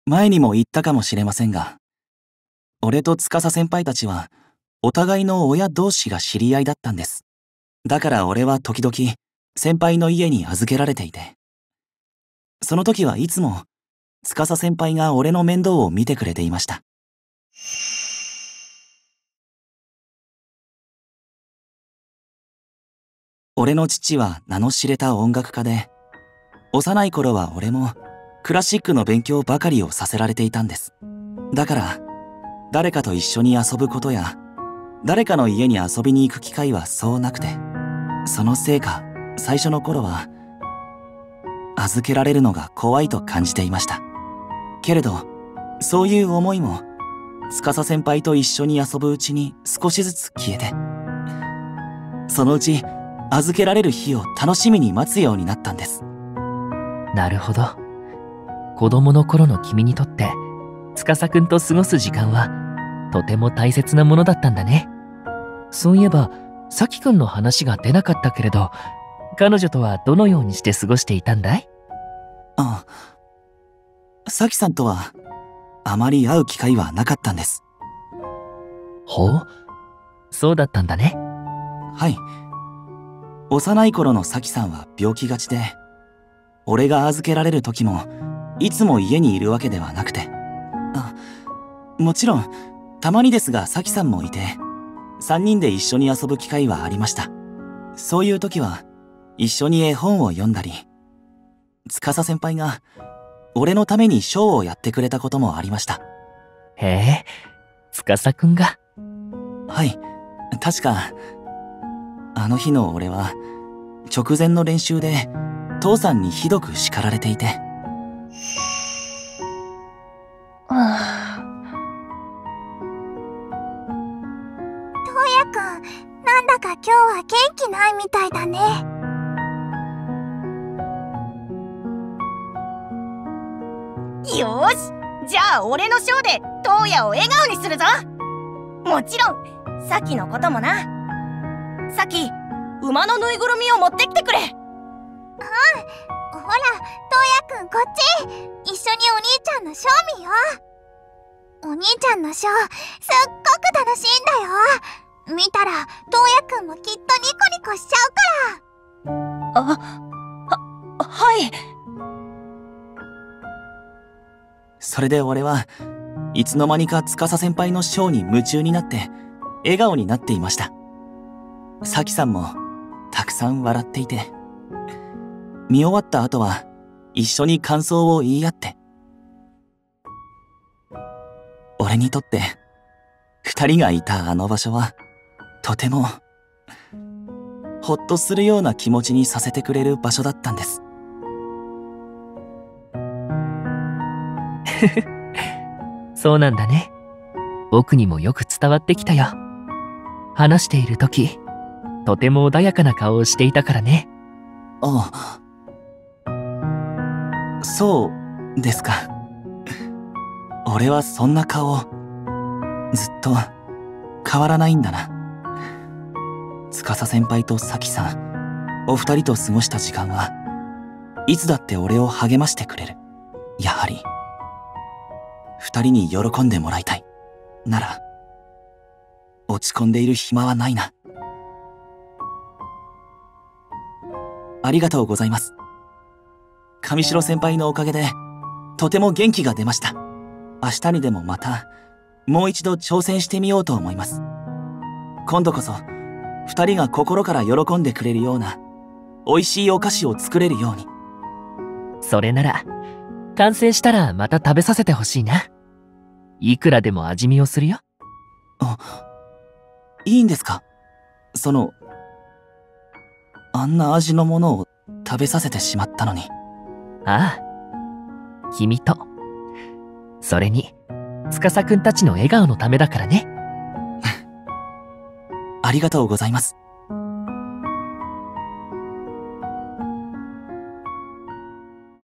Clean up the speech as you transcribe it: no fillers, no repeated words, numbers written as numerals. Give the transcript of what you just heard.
前にも言ったかもしれませんが、俺と司先輩たちは、お互いの親同士が知り合いだったんです。だから俺は時々、先輩の家に預けられていて、その時はいつも、司先輩が俺の面倒を見てくれていました。俺の父は名の知れた音楽家で、幼い頃は俺もクラシックの勉強ばかりをさせられていたんです。だから、誰かと一緒に遊ぶことや、誰かの家に遊びに行く機会はそうなくて、そのせいか、最初の頃は、預けられるのが怖いと感じていました。けれど、そういう思いも、司先輩と一緒に遊ぶうちに少しずつ消えて、そのうち、預けられる日を楽しみに待つようになったんです。 なるほど。子供の頃の君にとって、司くんと過ごす時間は、とても大切なものだったんだね。そういえば、さきくんの話が出なかったけれど、彼女とはどのようにして過ごしていたんだい？ ああ、さきさんとは、あまり会う機会はなかったんです。 ほう、そうだったんだね。 はい。幼い頃のさきさんは病気がちで、俺が預けられる時も、いつも家にいるわけではなくて。もちろん、たまにですがさきさんもいて、3人で一緒に遊ぶ機会はありました。そういう時は、一緒に絵本を読んだり、司先輩が、俺のためにショーをやってくれたこともありました。 へえ、司くんが。 はい、確か、あの日の俺は、直前の練習で、父さんにひどく叱られていて。 くん、なんだか今日は元気ないみたいだね。 よーし、じゃあ俺のショーでトウヤを笑顔にするぞ。もちろんサキのこともな。サキ、馬のぬいぐるみを持ってきてくれ。 ほら、トウヤくんこっち。一緒にお兄ちゃんのショー見よう。お兄ちゃんのショー、すっごく楽しいんだよ。見たら、トウヤくんもきっとニコニコしちゃうから。 はい。 それで俺はいつの間にか司先輩のショーに夢中になって笑顔になっていました。サキさんもたくさん笑っていて、見終わった後は一緒に感想を言い合って、俺にとって二人がいたあの場所はとてもほっとするような気持ちにさせてくれる場所だったんです。 そうなんだね。僕にもよく伝わってきたよ。話しているとき、とても穏やかな顔をしていたからね。 ああ、そうですか。俺はそんな顔、ずっと変わらないんだな。司先輩とサキさん、お二人と過ごした時間は、いつだって俺を励ましてくれる。やはり、二人に喜んでもらいたい。なら、落ち込んでいる暇はないな。ありがとうございます。上白先輩のおかげで、とても元気が出ました。明日にでもまた、もう一度挑戦してみようと思います。今度こそ、二人が心から喜んでくれるような、美味しいお菓子を作れるように。 それなら、完成したらまた食べさせてほしいな。いくらでも味見をするよ。 いいんですか？あんな味のものを食べさせてしまったのに。 ああ、君と。それに、司くんたちの笑顔のためだからね。 ありがとうございます。